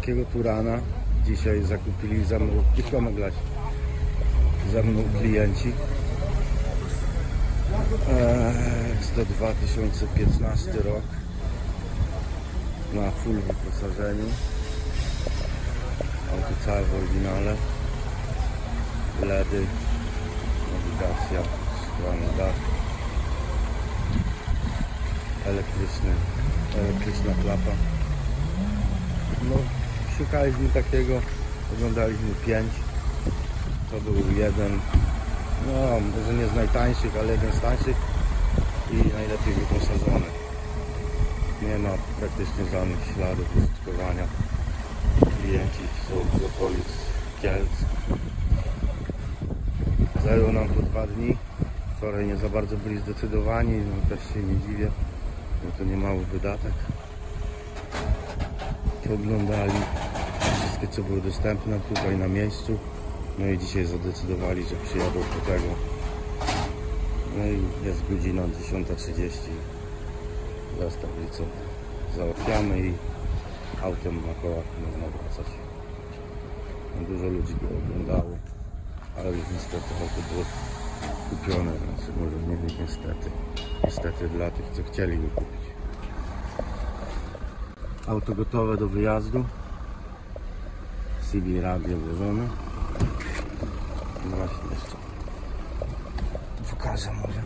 takiego Turana dzisiaj zakupili za mną, klienci. Jest to 2015 rok, na full wyposażeniu. Auto całe w oryginale, LEDy, nawigacja, szklany dach, elektryczna klapa. No, szukaliśmy takiego, oglądaliśmy 5, to był jeden, no może nie z najtańszych, ale jeden z tańszych i najlepiej wyposażony. Nie ma praktycznie żadnych śladów użytkowania. Klienci są z okolic Kielc. Zajęło nam to 2 dni. Wczoraj nie za bardzo byli zdecydowani, no też się nie dziwię, bo to nie mały wydatek. Oglądali wszystkie, co było dostępne tutaj na miejscu. No i dzisiaj zadecydowali, że przyjadą po tego. No i jest godzina 10:30. Za tablicą załatwiamy i autem na kołach można wracać. Dużo ludzi go oglądało, ale już niestety auto było kupione, znaczy może nie niestety dla tych, co chcieli go kupić. Auto gotowe do wyjazdu, CB radio włożone. No właśnie, jeszcze pokażę może.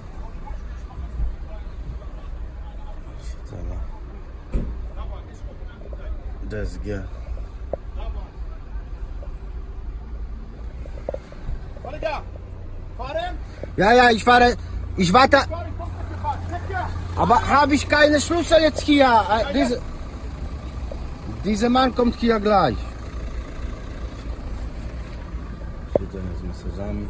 Siedzenia DSG. Ja, ich fahre. Ich warte. Aber habe ich keine Schlüssel jetzt hier? Dieser Mann kommt hier gleich. Siedzenie z masażami.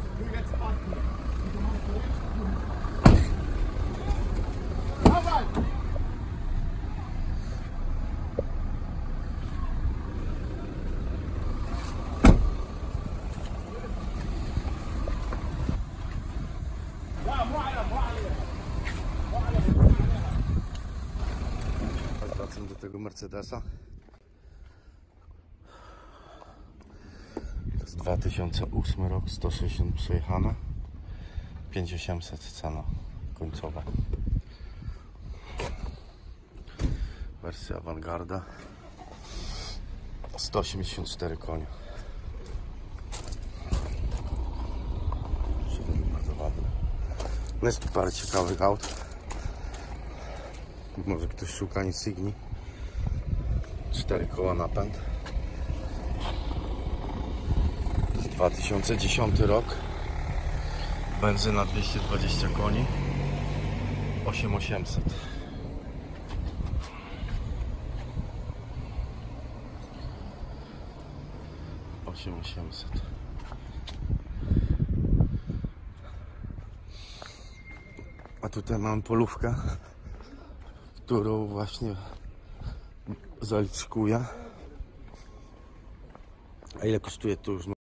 Wracam do tego Mercedesa. To jest 2008 rok, 160 przejechane, 5800 cena końcowa. Wersja Avangarda, 184 konie. Bardzo ładne. No jest parę ciekawych aut. Może ktoś szuka Insigni. 4 koła napęd. 2010 rok. Benzyna 220 koni. 8800. A tutaj mam polówkę, którą właśnie zaliczkuję. A ile kosztuje to już?